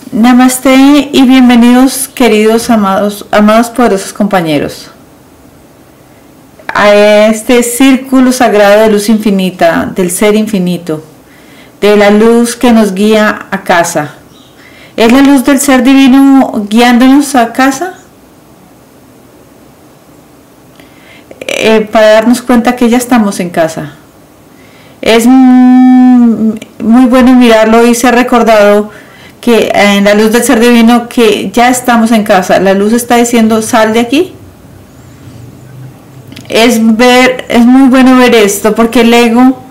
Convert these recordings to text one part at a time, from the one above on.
Namaste y bienvenidos, queridos amados poderosos compañeros, a este círculo sagrado de luz infinita, del ser infinito, de la luz que nos guía a casa. ¿Es la luz del ser divino guiándonos a casa? Para darnos cuenta que ya estamos en casa. Es muy bueno mirarlo y ser recordado que en la luz del ser divino que ya estamos en casa. La luz está diciendo: sal de aquí. Es muy bueno ver esto, porque el ego,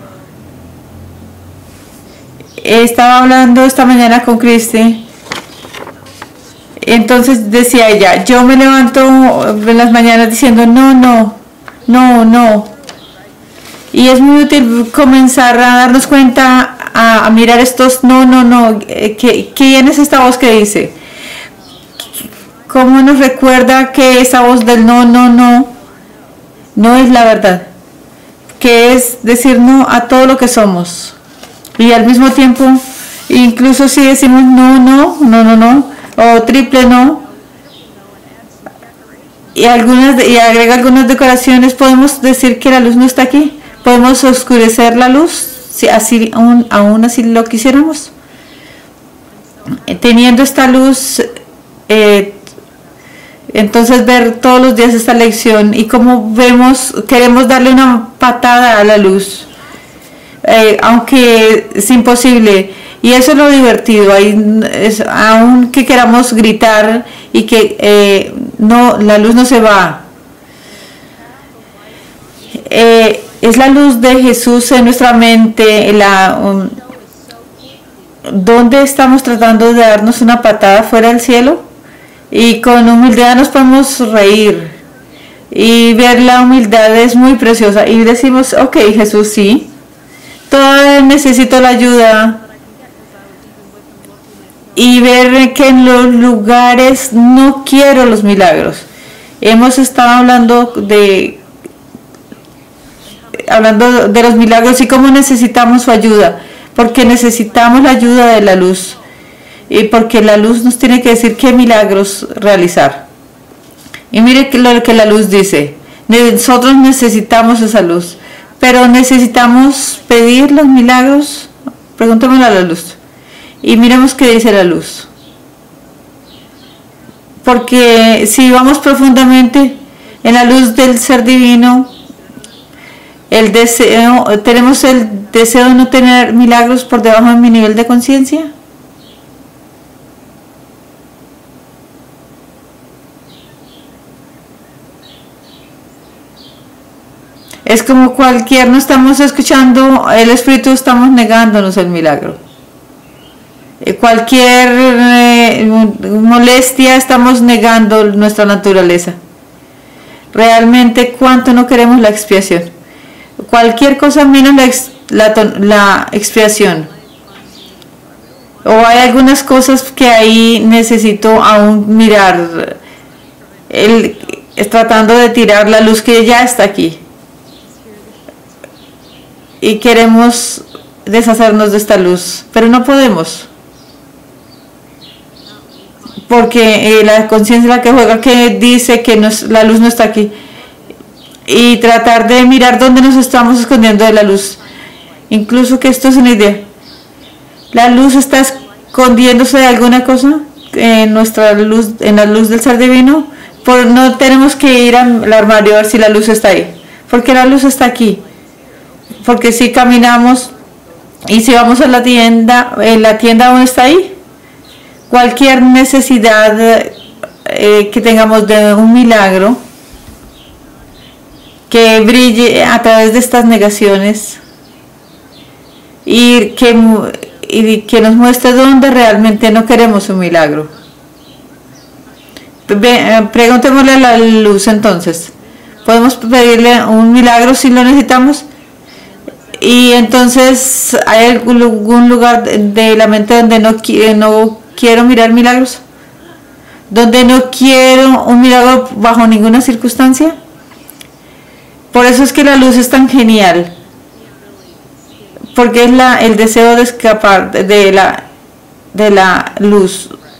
estaba hablando esta mañana con Cristi, entonces decía ella: yo me levanto en las mañanas diciendo no. Y es muy útil comenzar a darnos cuenta, a mirar estos no. ¿Quién es esta voz que dice? ¿Cómo nos recuerda que esa voz del no es la verdad? Que es decir no a todo lo que somos. Y al mismo tiempo, incluso si decimos no, o triple no, y agrega algunas decoraciones, podemos decir que la luz no está aquí. Podemos oscurecer la luz, si así, aún así lo quisiéramos. Teniendo esta luz, entonces ver todos los días esta lección y como queremos darle una patada a la luz, aunque es imposible. Y eso es lo divertido, aunque queramos gritar y que la luz no se va. Es la luz de Jesús en nuestra mente, donde estamos tratando de darnos una patada fuera del cielo, y con humildad nos podemos reír y ver la humildad es muy preciosa y decimos: ok, Jesús, sí, todavía necesito la ayuda, y ver que en los lugares no quiero los milagros. Hemos estado hablando de los milagros y cómo necesitamos su ayuda, porque necesitamos la ayuda de la luz, y porque la luz nos tiene que decir qué milagros realizar. Y mire lo que la luz dice: nosotros necesitamos esa luz, pero necesitamos pedir los milagros. Preguntémosle a la luz y miremos qué dice la luz, porque si vamos profundamente en la luz del ser divino, tenemos el deseo de no tener milagros por debajo de mi nivel de conciencia. Es como no estamos escuchando el espíritu, estamos negándonos el milagro. Cualquier molestia, estamos negando nuestra naturaleza. Realmente, ¿cuánto no queremos la expiación? Cualquier cosa menos la expiación. O hay algunas cosas que ahí necesito aún mirar, tratando de tirar la luz que ya está aquí, y queremos deshacernos de esta luz, pero no podemos, porque la conciencia es la que juega, que dice que la luz no está aquí, y tratar de mirar dónde nos estamos escondiendo de la luz. Incluso que esto es una idea, la luz está escondiéndose de alguna cosa en nuestra luz, en la luz del ser divino. No tenemos que ir al armario a ver si la luz está ahí, porque la luz está aquí. Porque si caminamos y si vamos a la tienda aún está ahí. Cualquier necesidad que tengamos de un milagro que brille a través de estas negaciones, y que nos muestre dónde realmente no queremos un milagro. Preguntémosle a la luz entonces: ¿podemos pedirle un milagro si lo necesitamos? Y entonces, ¿hay algún lugar de la mente donde no quiero mirar milagros? ¿Donde no quiero un milagro bajo ninguna circunstancia? Por eso es que la luz es tan genial, porque es el deseo de escapar de la luz,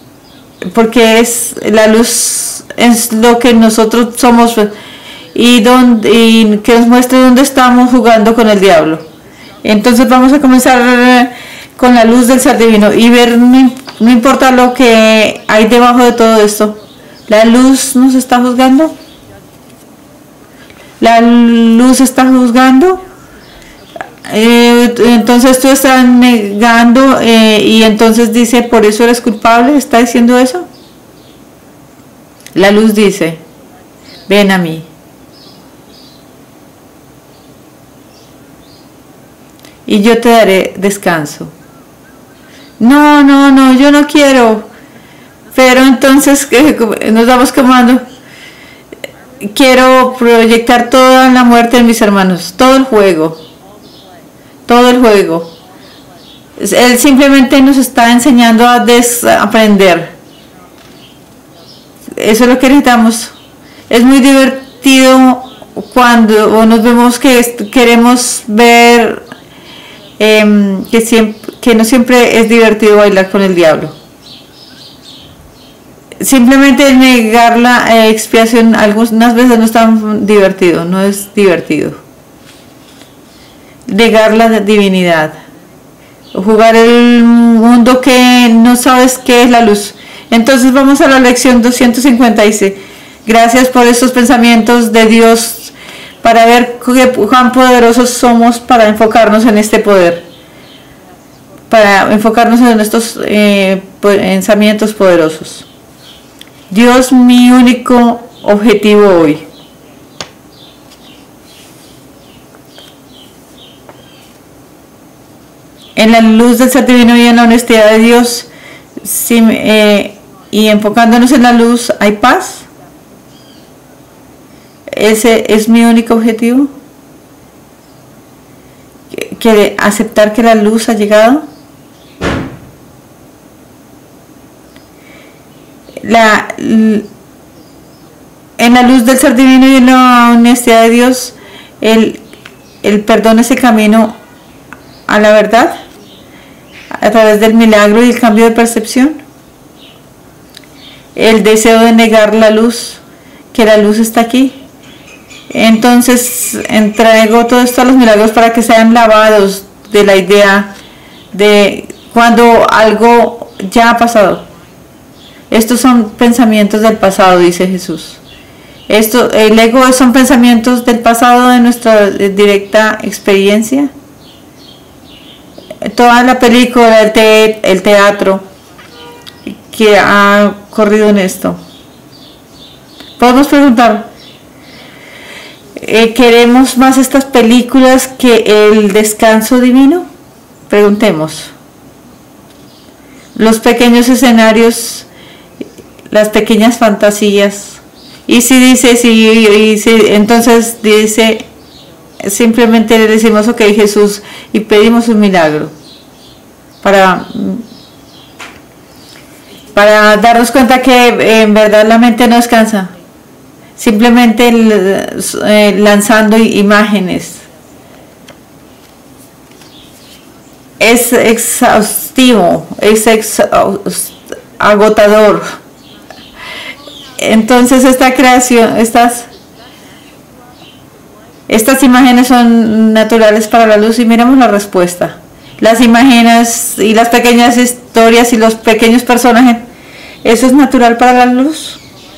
porque es la luz, es lo que nosotros somos, y que nos muestre dónde estamos jugando con el diablo. Entonces vamos a comenzar con la luz del ser divino y ver, no importa lo que hay debajo de todo esto, la luz nos está juzgando. La luz está juzgando. Entonces tú estás negando, y entonces dice, por eso eres culpable. ¿Está diciendo eso? La luz dice, ven a mí. Y yo te daré descanso. No, no, no, yo no quiero. Pero entonces nos damos comando. Quiero proyectar toda la muerte de mis hermanos, todo el juego. Todo el juego. Él simplemente nos está enseñando a desaprender. Eso es lo que necesitamos. Es muy divertido cuando nos vemos que queremos ver, que no siempre es divertido bailar con el diablo. Simplemente negar la expiación algunas veces no es tan divertido, no es divertido. Negar la divinidad. Jugar el mundo que no sabes qué es la luz. Entonces vamos a la lección 256. Gracias por estos pensamientos de Dios para ver cuán poderosos somos para enfocarnos en este poder. Para enfocarnos en estos pensamientos poderosos. Dios, mi único objetivo hoy. En la luz del ser divino y en la honestidad de Dios, y enfocándonos en la luz, ¿hay paz? Ese es mi único objetivo. ¿Quiere aceptar que la luz ha llegado? En la luz del ser divino y en la honestidad de Dios, el perdón es el camino a la verdad a través del milagro y el cambio de percepción. El deseo de negar la luz, que la luz está aquí. Entonces entrego todo esto a los milagros para que sean lavados de la idea de cuando algo ya ha pasado. Estos son pensamientos del pasado, dice Jesús. El ego son pensamientos del pasado de nuestra directa experiencia. Toda la película, el teatro que ha corrido en esto. Podemos preguntar, ¿queremos más estas películas que el descanso divino? Preguntemos. Los pequeños escenarios, las pequeñas fantasías. Y si dice, entonces dice, simplemente le decimos, ok, Jesús, y pedimos un milagro para darnos cuenta que en verdad la mente no descansa, simplemente lanzando imágenes. Es exhaustivo, es agotador. Entonces esta creación, estas imágenes son naturales para la luz, y miremos la respuesta. Las imágenes y las pequeñas historias y los pequeños personajes, ¿eso es natural para la luz?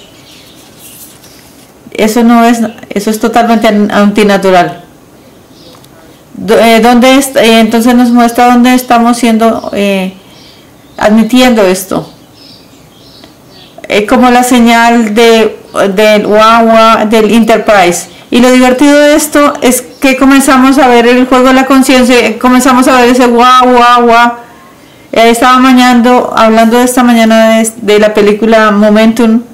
Eso no es, eso es totalmente antinatural. Entonces nos muestra dónde estamos siendo admitiendo esto. Como la señal del Enterprise. Y lo divertido de esto es que comenzamos a ver el juego de la conciencia, comenzamos a ver ese guau. Estaba hablando de esta mañana de la película Momentum,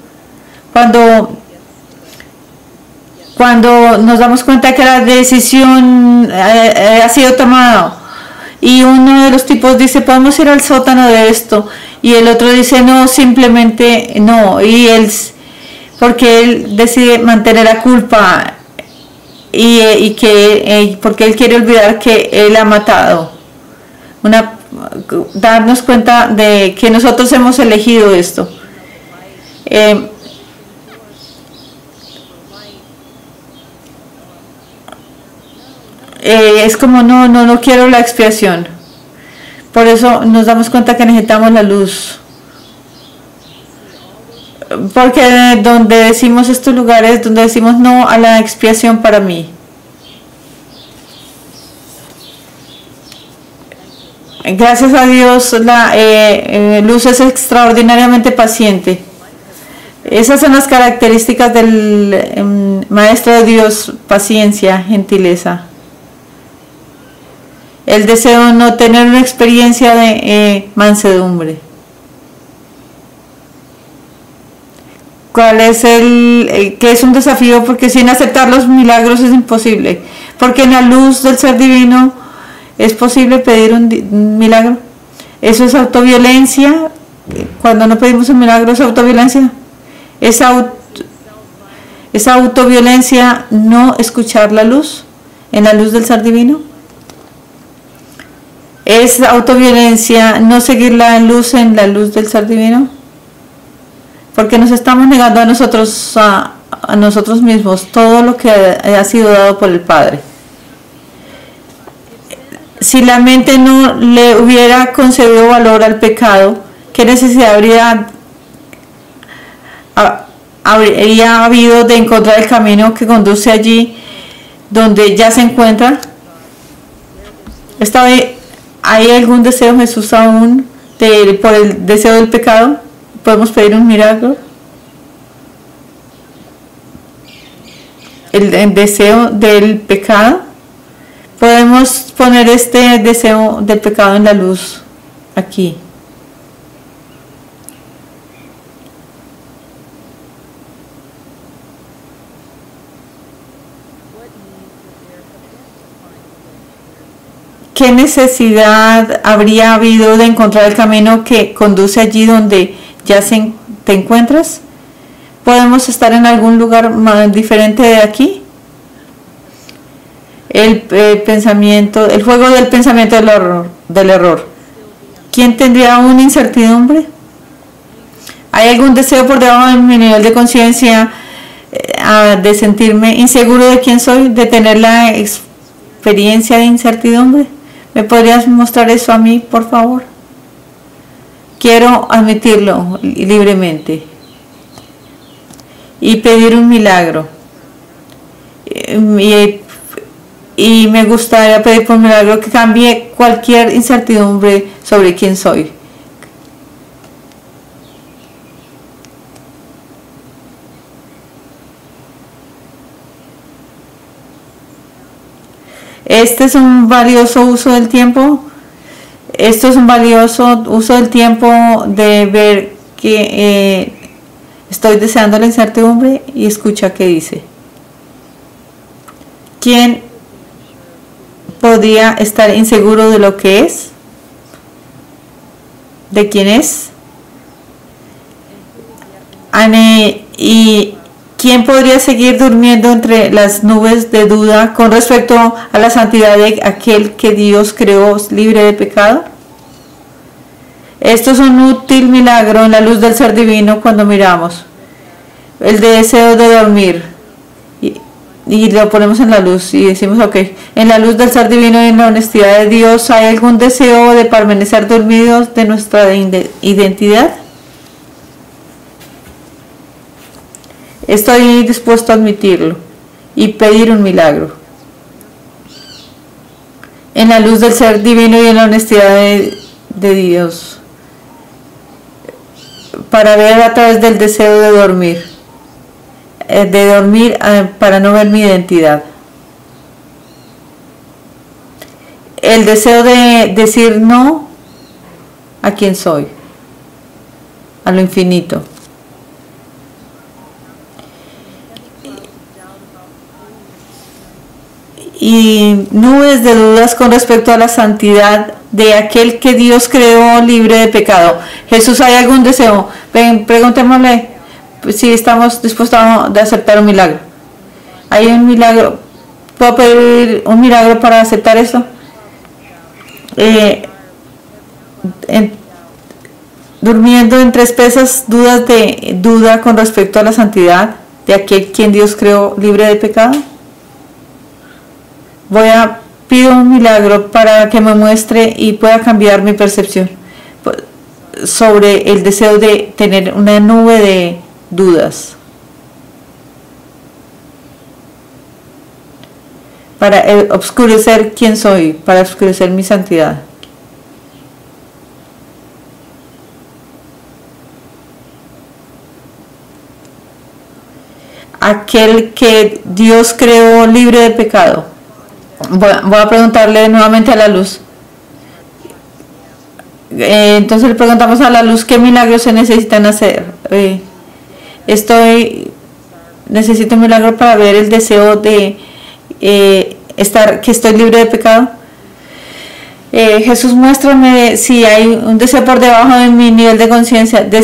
cuando nos damos cuenta que la decisión ha sido tomada, y uno de los tipos dice, podemos ir al sótano de esto, y el otro dice, no, simplemente no, porque él decide mantener la culpa, porque él quiere olvidar que él ha matado. Darnos cuenta de que nosotros hemos elegido esto. Eh, es como no quiero la expiación. Por eso nos damos cuenta que necesitamos la luz. Porque donde decimos estos lugares, donde decimos no a la expiación para mí. Gracias a Dios, la luz es extraordinariamente paciente. Esas son las características del Maestro de Dios: paciencia, gentileza. El deseo no tener una experiencia de mansedumbre. ¿Cuál es que es un desafío? Porque sin aceptar los milagros es imposible. Porque en la luz del ser divino es posible pedir un milagro. Eso es autoviolencia. Cuando no pedimos un milagro es autoviolencia. Esa autoviolencia, no escuchar la luz en la luz del ser divino. Es autoviolencia no seguir la luz en la luz del ser divino. Porque nos estamos negando a nosotros mismos todo lo que ha sido dado por el Padre. Si la mente no le hubiera concedido valor al pecado, ¿qué necesidad habría habido de encontrar el camino que conduce allí donde ya se encuentra? ¿Hay algún deseo, Jesús, aún por el deseo del pecado? ¿Podemos pedir un milagro? El deseo del pecado. Podemos poner este deseo del pecado en la luz aquí. ¿Qué necesidad habría habido de encontrar el camino que conduce allí donde ya te encuentras? ¿Podemos estar en algún lugar más diferente de aquí? El juego del pensamiento del error. ¿Quién tendría una incertidumbre? ¿Hay algún deseo por debajo de mi nivel de conciencia de sentirme inseguro de quién soy, de tener la experiencia de incertidumbre? ¿Me podrías mostrar eso a mí, por favor? Quiero admitirlo libremente y pedir un milagro. Y me gustaría pedir por un milagro que cambie cualquier incertidumbre sobre quién soy. Este es un valioso uso del tiempo. Esto es un valioso uso del tiempo de ver que estoy deseando la incertidumbre y escucha qué dice. ¿Quién podría estar inseguro de lo que es? ¿De quién es? ¿Y quién podría seguir durmiendo entre las nubes de duda con respecto a la santidad de aquel que Dios creó libre de pecado? Esto es un útil milagro en la luz del ser divino cuando miramos el deseo de dormir y lo ponemos en la luz y decimos ok, en la luz del ser divino y en la honestidad de Dios, ¿hay algún deseo de permanecer dormidos de nuestra identidad? Estoy dispuesto a admitirlo y pedir un milagro en la luz del ser divino y en la honestidad de Dios, para ver a través del deseo de dormir para no ver mi identidad. El deseo de decir no a quien soy, a lo infinito. Y nubes de dudas con respecto a la santidad de aquel que Dios creó libre de pecado. Jesús, ¿hay algún deseo? Ven, preguntémosle si estamos dispuestos a aceptar un milagro. ¿Hay un milagro? ¿Puedo pedir un milagro para aceptar esto? durmiendo entre espesas dudas de duda con respecto a la santidad de aquel quien Dios creó libre de pecado. Pido un milagro para que me muestre y pueda cambiar mi percepción sobre el deseo de tener una nube de dudas, para obscurecer quién soy, para obscurecer mi santidad. Aquel que Dios creó libre de pecado. Voy a preguntarle nuevamente a la luz. Entonces le preguntamos a la luz qué milagros se necesitan hacer. Necesito un milagro para ver el deseo de que estoy libre de pecado. Jesús, muéstrame si hay un deseo por debajo de mi nivel de conciencia de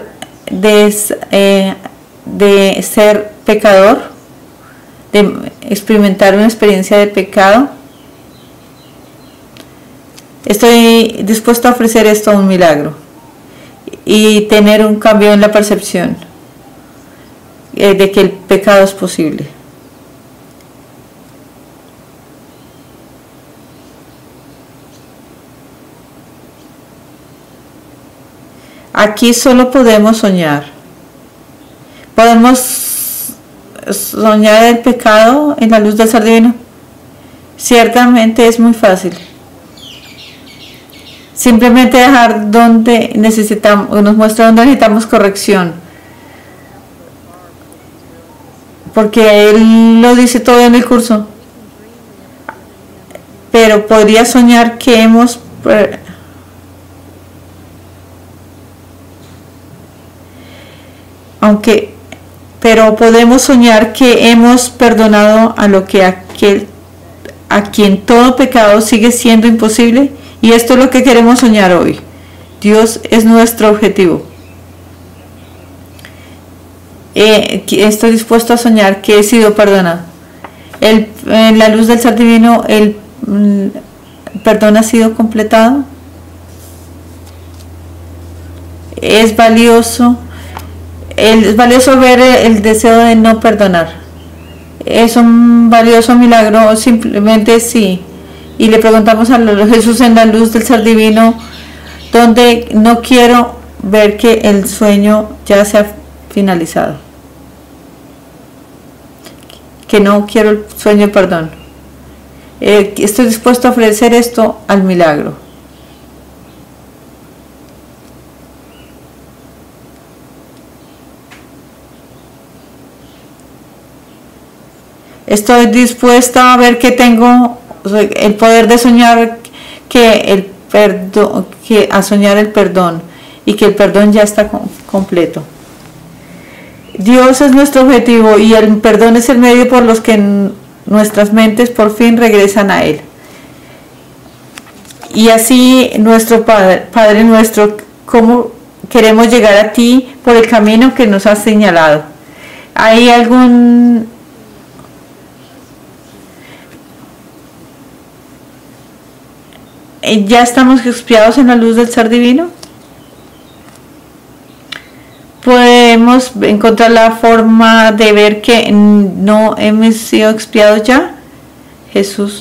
ser pecador, de experimentar una experiencia de pecado. Estoy dispuesto a ofrecer esto a un milagro y tener un cambio en la percepción de que el pecado es posible. Aquí solo podemos soñar. ¿Podemos soñar el pecado en la luz del ser divino? Ciertamente es muy fácil. Simplemente dejar donde necesitamos, nos muestra donde necesitamos corrección. Porque él lo dice todo en el curso. Pero podría soñar que hemos... Pero podemos soñar que hemos perdonado a quien todo pecado sigue siendo imposible, y esto es lo que queremos soñar hoy. Dios es nuestro objetivo. Estoy dispuesto a soñar que he sido perdonado. En la luz del ser divino, el perdón ha sido completado. Es valioso ver el deseo de no perdonar. Es un valioso milagro, simplemente sí. Y le preguntamos a Jesús en la luz del ser divino, donde no quiero ver que el sueño ya se ha finalizado, que no quiero el sueño de perdón. Estoy dispuesto a ofrecer esto al milagro. Estoy dispuesta a ver que tengo el poder de soñar a soñar el perdón, y que el perdón ya está completo. Dios es nuestro objetivo y el perdón es el medio por los que nuestras mentes por fin regresan a Él. Y así nuestro Padre nuestro, ¿cómo queremos llegar a ti por el camino que nos has señalado? ¿Hay algún... ¿Ya estamos expiados en la luz del ser divino? ¿Podemos encontrar la forma de ver que no hemos sido expiados ya? Jesús,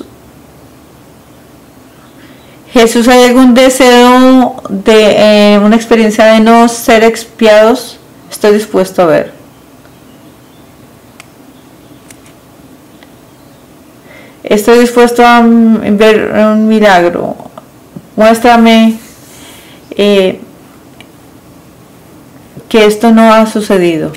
¿hay algún deseo de una experiencia de no ser expiados? Estoy dispuesto a ver. Estoy dispuesto a ver un milagro. Muéstrame que esto no ha sucedido.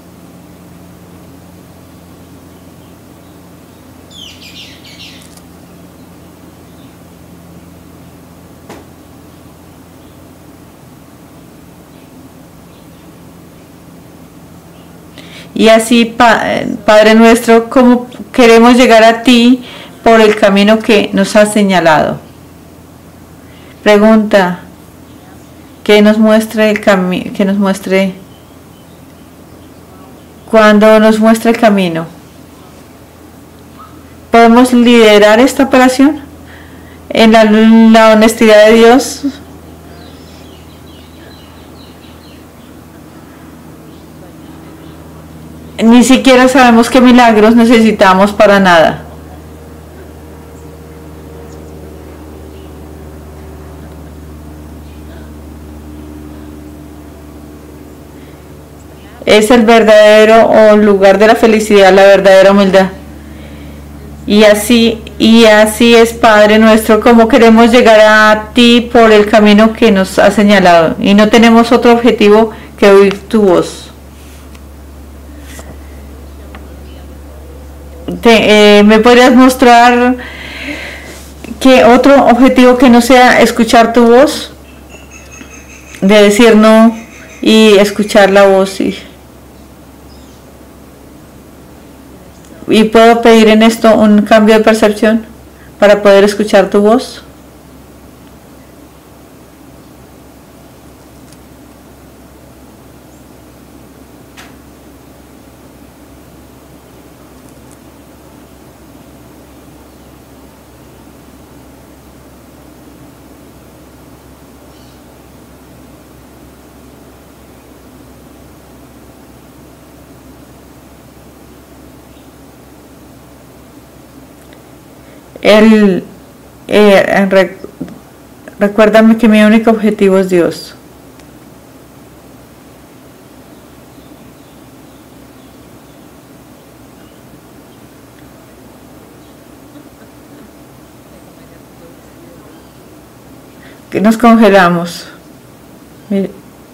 Y así, Padre nuestro, ¿cómo queremos llegar a ti por el camino que nos has señalado? Pregunta, que nos muestre el camino, cuando nos muestre el camino. ¿Podemos liderar esta operación en la honestidad de Dios? Ni siquiera sabemos qué milagros necesitamos para nada. Es el verdadero lugar de la felicidad, la verdadera humildad. Y así es, Padre nuestro, como queremos llegar a ti por el camino que nos has señalado. Y no tenemos otro objetivo que oír tu voz. ¿Me podrías mostrar qué otro objetivo que no sea escuchar tu voz? De decir no y escuchar la voz. Y puedo pedir en esto un cambio de percepción para poder escuchar tu voz. Recuérdame que mi único objetivo es Dios. Que nos congelamos. Mire.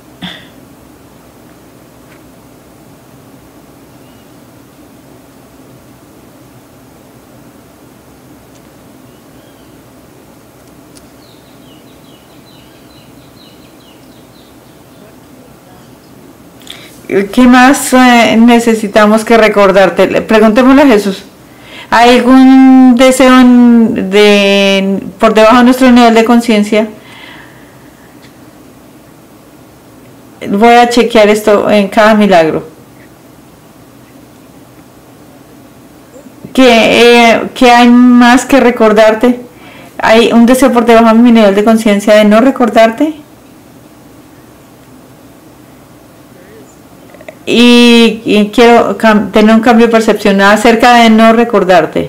¿Qué más necesitamos que recordarte? Preguntémosle a Jesús. ¿Hay algún deseo por debajo de nuestro nivel de conciencia? Voy a chequear esto en cada milagro. ¿Qué hay más que recordarte? ¿Hay un deseo por debajo de mi nivel de conciencia de no recordarte? Y quiero tener un cambio de percepción acerca de no recordarte.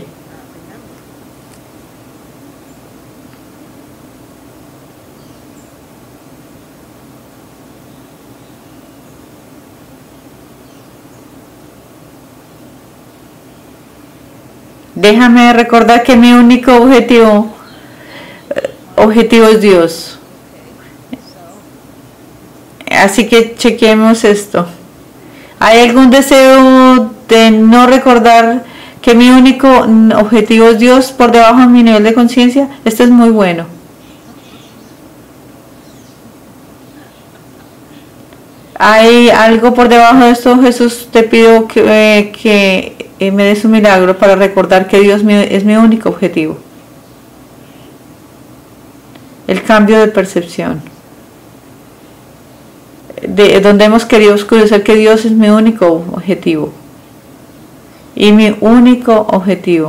Déjame recordar que mi único objetivo es Dios. Así que chequemos esto. ¿Hay algún deseo de no recordar que mi único objetivo es Dios por debajo de mi nivel de conciencia? Esto es muy bueno. ¿Hay algo por debajo de esto? Jesús, te pido que me des un milagro para recordar que Dios es mi único objetivo. El cambio de percepción. De donde hemos querido oscurecer que Dios es mi único objetivo. Y mi único objetivo.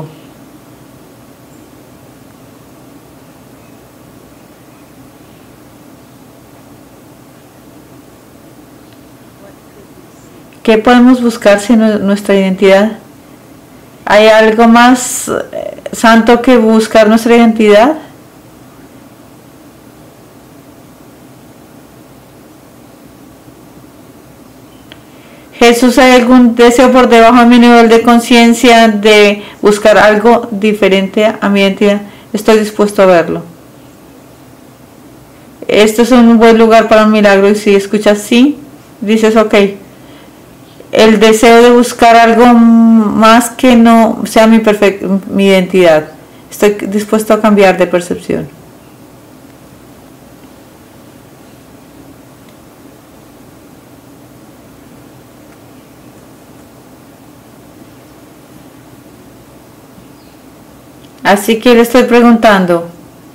¿Qué podemos buscar si nuestra identidad? ¿Hay algo más santo que buscar nuestra identidad? Jesús, ¿hay algún deseo por debajo de mi nivel de conciencia de buscar algo diferente a mi identidad? Estoy dispuesto a verlo. Este es un buen lugar para un milagro y si escuchas sí, dices ok. El deseo de buscar algo más que no sea mi identidad. Estoy dispuesto a cambiar de percepción. Así que le estoy preguntando,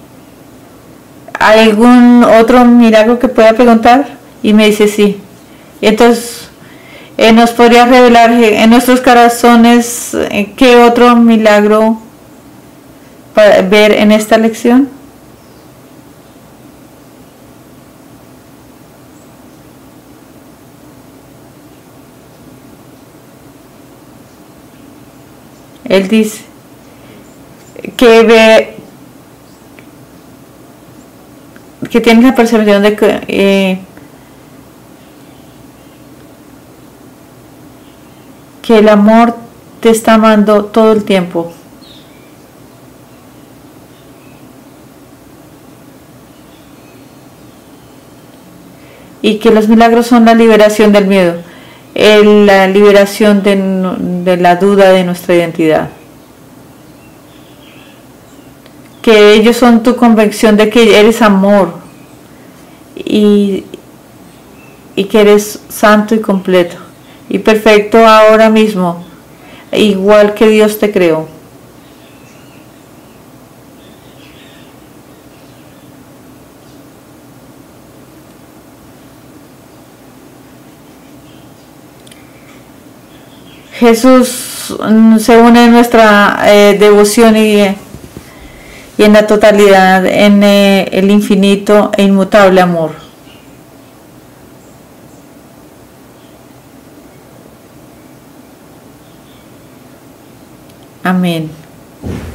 ¿hay algún otro milagro que pueda preguntar? Y me dice sí. Entonces, ¿nos podría revelar en nuestros corazones qué otro milagro para ver en esta lección? Él dice que ve, que tienes la percepción de que el amor te está amando todo el tiempo. Y que los milagros son la liberación del miedo, la liberación de la duda de nuestra identidad. Que ellos son tu convicción de que eres amor y que eres santo y completo y perfecto ahora mismo, igual que Dios te creó. Jesús se une en nuestra devoción y en la totalidad, en el infinito e inmutable amor. Amén.